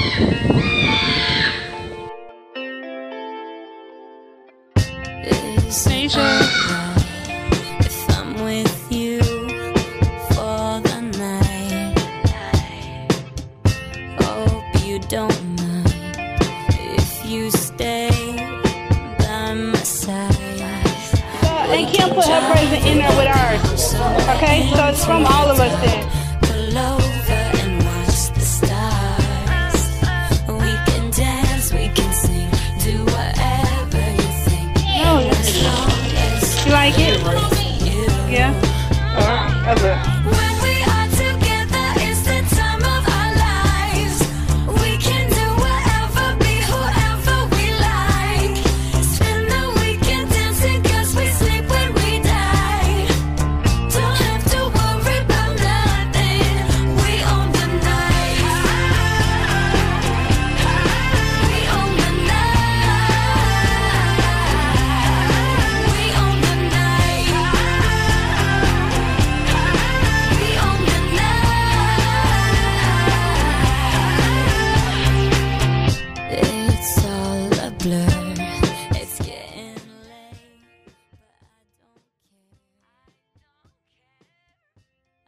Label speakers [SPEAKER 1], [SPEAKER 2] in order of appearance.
[SPEAKER 1] If I'm with you for the night, hope you don't mind if you stay by my side.
[SPEAKER 2] And Kim put her present in there with ours. Okay, so it's from all of us then.